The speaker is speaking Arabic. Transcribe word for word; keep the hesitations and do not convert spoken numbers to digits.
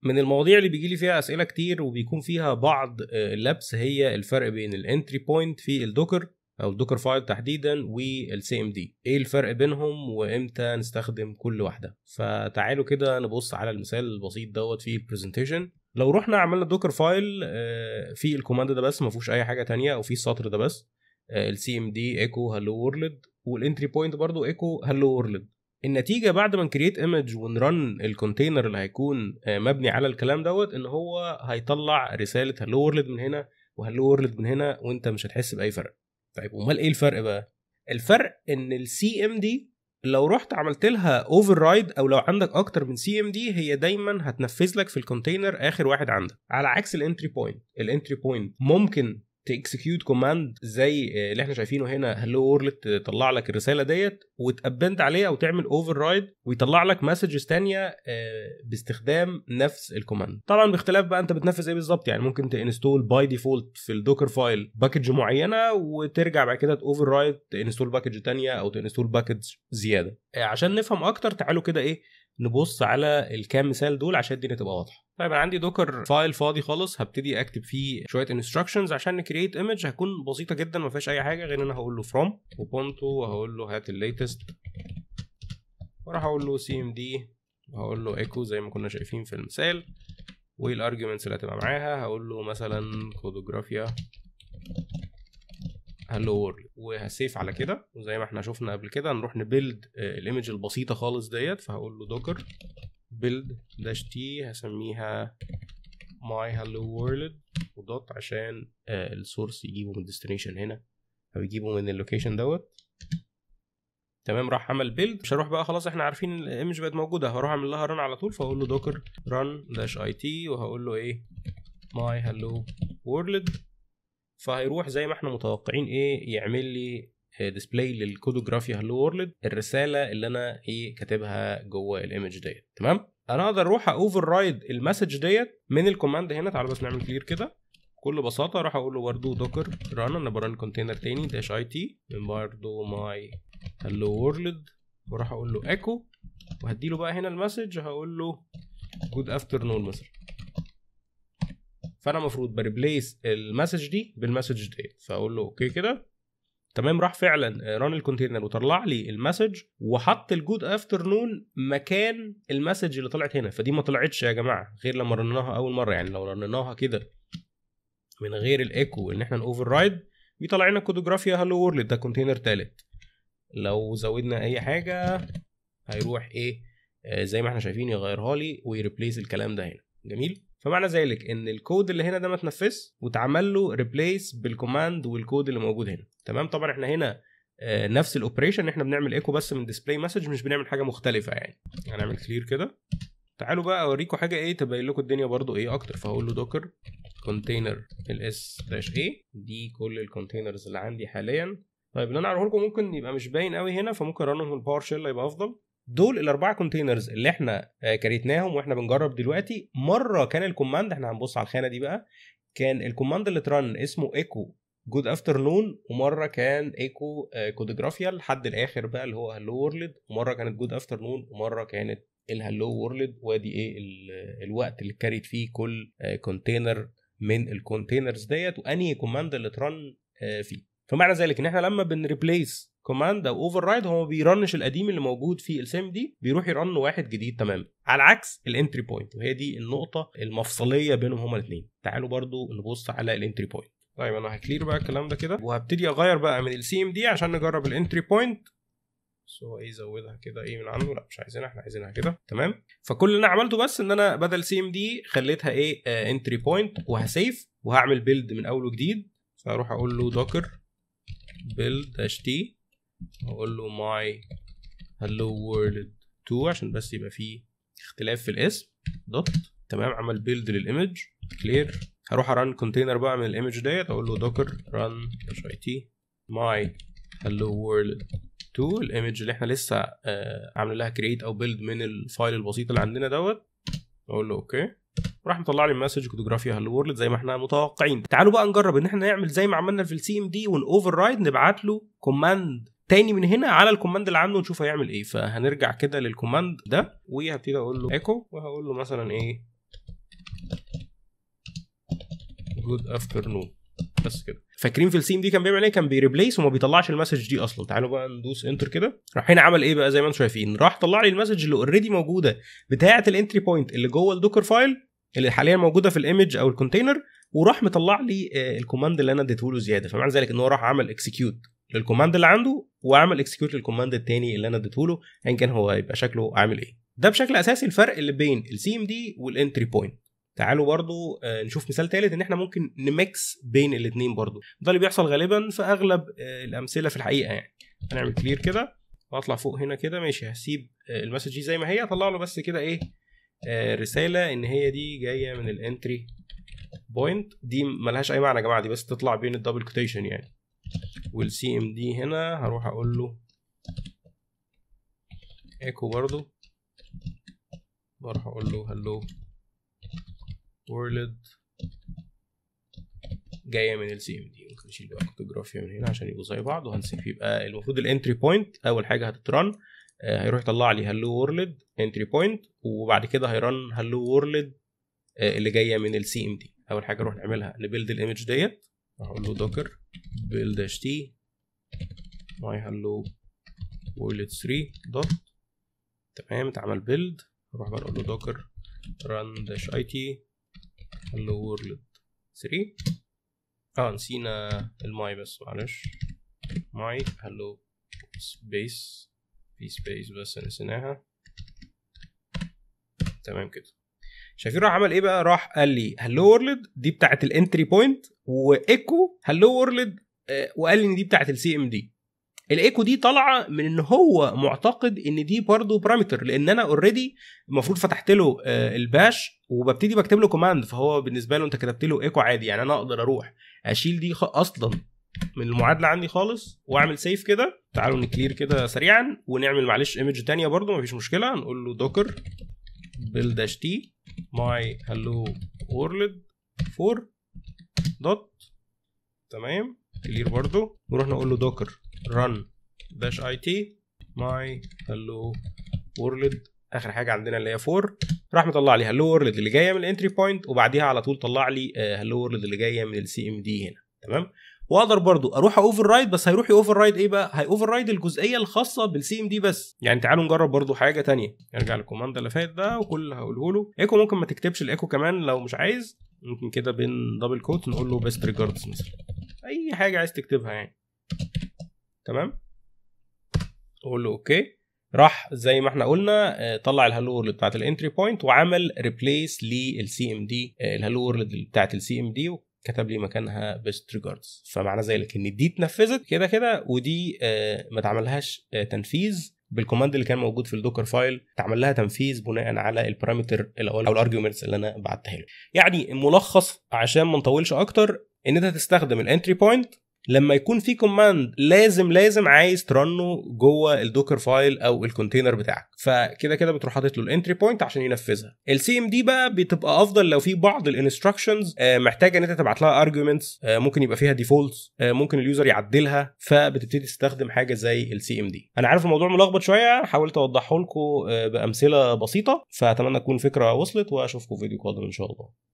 من المواضيع اللي بيجي لي فيها اسئله كتير وبيكون فيها بعض اللبس هي الفرق بين الانتري بوينت في الدوكر او الدوكر فايل تحديدا والسي ام دي، ايه الفرق بينهم وامتى نستخدم كل واحده. فتعالوا كده نبص على المثال البسيط دوت في البرزنتيشن. لو رحنا عملنا دوكر فايل في الكوماند ده بس ما فيهوش اي حاجه تانية، او في السطر ده بس، السي ام دي ايكو هالو وورلد، والانتري بوينت برضو ايكو هالو وورلد. النتيجه بعد ما نكريت ايمج ونرن الكونتينر اللي هيكون مبني على الكلام دوت ان هو هيطلع رساله هالو وورلد من هنا وهالو وورلد من هنا، وانت مش هتحس باي فرق. طيب امال ايه الفرق بقى؟ الفرق ان السي ام دي لو رحت عملت لها اوفر رايد، او لو عندك اكتر من سي ام دي، هي دايما هتنفذ لك في الكونتينر اخر واحد عندك، على عكس الانتري بوينت. الانتري بوينت ممكن تكسكيوت كوماند زي اللي احنا شايفينه هنا هلو وورلد، تطلع لك الرساله ديت وتابند عليها او تعمل اوفر رايد ويطلع لك مسجز ثانيه باستخدام نفس الكوماند. طبعا باختلاف بقى انت بتنفذ ايه بالظبط، يعني ممكن تانستول باي ديفولت في الدوكر فايل باكج معينه وترجع بعد كده اوفر رايد تانستول باكج ثانيه او تانستول باكج زياده. عشان نفهم اكتر تعالوا كده ايه نبص على الكام مثال دول عشان الدنيا تبقى واضحه. طيب انا عندي دوكر فايل فاضي خالص، هبتدي اكتب فيه شويه انستراكشنز عشان نكريت ايمج. هتكون بسيطه جدا ما فيهاش اي حاجه غير ان انا هقول له فروم وبونتو وهقول له هات الليتست، وراح اقول له سي ام دي وهقول له ايكو زي ما كنا شايفين في المثال، والارجيومنتس اللي هتبقى معاها هقول له مثلا كودوجرافيا هالو وورلد، وهسيف على كده. وزي ما احنا شفنا قبل كده نروح نبيلد الايمج البسيطه خالص ديت، فهقول له دوكر بيلد داش تي، هسميها ماي هالو وورلد ودوت عشان السورس يجيبه من الديستنيشن هنا او يجيبه من اللوكيشن دوت. تمام، راح عمل بيلد. مش هروح بقى خلاص احنا عارفين الايمج بقت موجوده، هروح اعمل لها رن على طول. فهقول له دوكر رن داش اي تي وهقول له ايه ماي هالو وورلد، فهيروح زي ما احنا متوقعين ايه يعمل لي ديسبلاي للكودوجرافيا هالو وورلد الرساله اللي انا ايه كاتبها جوه الايمج ديت. تمام، انا اقدر اروح اوفر رايد المسج ديت من الكوماند هنا. تعالوا بس نعمل كلير كده بكل بساطه. راح اقول له برده دوكر ران، انا بران كونتينر تاني داش اي تي من برده ماي هالو وورلد، وراح اقول له ايكو وهدي له بقى هنا المسج هقول له جود افترنون مثلا. فانا المفروض بريبليس المسج دي بالمسج ديت، فاقول له اوكي كده تمام. راح فعلا ران الكونتينر وطلع لي المسج وحط الجود افترنون مكان المسج اللي طلعت هنا. فدي ما طلعتش يا جماعه غير لما رنناها اول مره. يعني لو رنناها كده من غير الايكو ان احنا نوفر رايد بيطلع لنا كودوجرافيا هالو وورلد، ده كونتينر ثالث. لو زودنا اي حاجه هيروح ايه آه زي ما احنا شايفين يغيرها لي ويريبليس الكلام ده هنا. جميل، فمعنى ذلك ان الكود اللي هنا ده ما اتنفذش واتعمل له ريبليس بالكوماند والكود اللي موجود هنا. تمام، طبعا احنا هنا آه نفس الاوبريشن، احنا بنعمل ايكو بس من ديسبلاي مسج، مش بنعمل حاجه مختلفه. يعني هنعمل كلير كده. تعالوا بقى اوريكم حاجه ايه تبين لكم الدنيا برضو ايه اكتر. فهقول له دوكر كونتينر الاس داش اي، دي كل الكونتينرز اللي عندي حاليا. طيب اللي انا هقوله لكم ممكن يبقى مش باين قوي هنا، فممكن رنهم الباور شيل يبقى افضل. دول الاربعه كونتينرز اللي احنا كريتناهم واحنا بنجرب دلوقتي. مره كان الكوماند، احنا هنبص على الخانه دي بقى، كان الكوماند اللي اترن اسمه ايكو جود افترنون، ومره كان ايكو كودوجرافيا لحد الاخر بقى اللي هو هالو وورلد، ومره كانت جود افترنون ومره كانت الهالو وورلد. وادي ايه الوقت اللي كاريت فيه كل كونتينر من الكونتينرز ديت وانهي كوماند اللي اترن فيه. فمعنى ذلك ان احنا لما بنريبليس كوماند او اوفر رايد هو ما بيرنش القديم اللي موجود في السيم دي، بيروح يرن واحد جديد تماما، على عكس الانتري بوينت. وهي دي النقطه المفصليه بينهم هما الاثنين. تعالوا برضو نبص على الانتري بوينت. طيب انا هكلير بقى الكلام ده كده وهبتدي اغير بقى من السي ام دي عشان نجرب الانتري بوينت. سو ايه زودها كده ايه من عنده، لا مش عايزينها، احنا عايزينها كده. تمام، فكل اللي انا عملته بس ان انا بدل سي ام دي خليتها ايه انتري بوينت، وهسيف وهعمل بيلد من اول وجديد. فاروح اقول له دوكر build dash t واقول له my hello world اتنين عشان بس يبقى فيه اختلاف في الاسم دوت. تمام، عمل بيلد للايمج كلير. هروح اران كونتينر بقى من الايمج ديت اقول له docker run dash it my hello world اتنين، الايمج اللي احنا لسه آه عاملين لها كرييت او بيلد من الفايل البسيط اللي عندنا دوت. اقول له اوكي، راح مطلع لي المسج كودوجرافيا هالو وورلد زي ما احنا متوقعين. تعالوا بقى نجرب ان احنا نعمل زي ما عملنا في السي ام دي ونوفر رايد، نبعت له كوماند تاني من هنا على الكوماند اللي عنده ونشوف هيعمل ايه. فهنرجع كده للكوماند ده وهبتدي اقول له ايكو وهقول له مثلا ايه جود افترنون بس كده. فاكرين في السي ام دي كان بيعمل ايه؟ كان بيريبليس وما بيطلعش المسج دي اصلا. تعالوا بقى ندوس انتر كده. راح هنا عمل ايه بقى؟ زي ما انتم شايفين راح طلع لي المسج اللي اوريدي موجوده بتاعه الانتري بوينت اللي جوه الدوكر فايل اللي حاليا موجوده في الايمج او الكونتينر، وراح مطلع لي الكوماند اللي انا اديته له زياده. فمعنى ذلك ان هو راح عمل اكسكيوت للكوماند اللي عنده وعمل اكسكيوت للكوماند الثاني اللي انا اديته له، ايا كان هو يبقى شكله عامل ايه. ده بشكل اساسي الفرق اللي بين السي ام دي والانتري بوينت. تعالوا برضو نشوف مثال ثالث ان احنا ممكن نميكس بين الاثنين برضو. ده اللي بيحصل غالبا في اغلب الامثله في الحقيقه. يعني هنعمل كلير كده واطلع فوق هنا كده ماشي. هسيب المسج دي زي ما هي، اطلع له بس كده ايه رساله ان هي دي جايه من الانتري بوينت. دي ملهاش اي معنى يا جماعه، دي بس تطلع بين الدبل كوتيشن يعني. والسي ام دي هنا هروح اقول له ايكو برضو، بروح اقول له هلو وورلد جايه من السي ام دي. ممكن نشيل بقى كوتوجرافيا من هنا عشان يبقوا زي بعض وهنسيب. يبقى المفروض الانتري بوينت اول حاجه هتترن آه هيروح يطلع لي هلو وورلد انتري بوينت، وبعد كده هيرن هلو وورلد آه اللي جايه من السي ام دي. اول حاجه نروح نعملها نبيلد الايمج ديت. هقول له دوكر بيلد اتش تي ماي هلو وورلد ثري دوت. تمام اتعمل بيلد. اروح بقى اقول له دوكر run dash it hello world ثري. اه نسينا الماي بس معلش. ماي hello space في space بس نسيناها. تمام كده. شايفين راح عمل ايه بقى؟ راح قال لي hello world دي بتاعت الانتري بوينت، وايكو hello world آه وقال لي ان دي بتاعت السي ام دي. الايكو دي طالعه من ان هو معتقد ان دي برضه بارامتر، لان انا اوريدي المفروض فتحت له الباش وببتدي بكتب له كوماند، فهو بالنسبه له انت كتبت له ايكو عادي. يعني انا اقدر اروح اشيل دي اصلا من المعادله عندي خالص واعمل سيف كده. تعالوا نكلير كده سريعا ونعمل معلش ايمج ثانيه برضه مفيش مشكله. نقول له دوكر بيلد اتش تي ماي هلو وورلد فور دوت. تمام كلير برضه. نروح نقول له دوكر run dash it my hello world اخر حاجه عندنا اللي هي فور. راح مطلع لي hello world اللي جايه من الانتري بوينت وبعديها على طول طلع لي hello world اللي جايه من السي ام دي هنا. تمام. واقدر برضو اروح اوفر رايد، بس هيروح اوفر رايد ايه بقى؟ هي اوفر رايد الجزئيه الخاصه بالسي ام دي بس. يعني تعالوا نجرب برضو حاجه تانية. نرجع للكوماند اللي فات ده وكل اللي هقوله له ايكو. ممكن ما تكتبش الايكو كمان لو مش عايز، ممكن كده بين دبل كوت نقول له بيست ريجاردز مثلا، اي حاجه عايز تكتبها يعني. تمام. اقول له اوكي. راح زي ما احنا قلنا طلع الهالو وورلد بتاعت الانتري بوينت وعمل ريبليس للسي ام دي الهالو وورلد بتاعت السي ام دي وكتب لي مكانها بيست ريجاردز. فمعنى ذلك ان دي اتنفذت كده كده ودي ما اتعملهاش تنفيذ بالكوماند اللي كان موجود في الدوكر فايل. اتعمل لها تنفيذ بناء على البارامتر او الارجيومنتس اللي انا بعتها له. يعني ملخص عشان ما نطولش اكتر ان انت تستخدم الانتري بوينت لما يكون في كوماند لازم لازم عايز ترنه جوه الدوكر فايل او الكونتينر بتاعك، فكده كده بتروح حاطط له الانتري بوينت عشان ينفذها. السي ام دي بقى بتبقى افضل لو في بعض الانستراكشنز محتاجه ان انت تبعت لها ارجيومنتس، ممكن يبقى فيها ديفولتس، ممكن اليوزر يعدلها، فبتبتدي تستخدم حاجه زي السي ام دي. انا عارف الموضوع ملخبط شويه، حاولت اوضحه لكم بامثله بسيطه، فاتمنى تكون فكره وصلت واشوفكم في فيديو قادم ان شاء الله.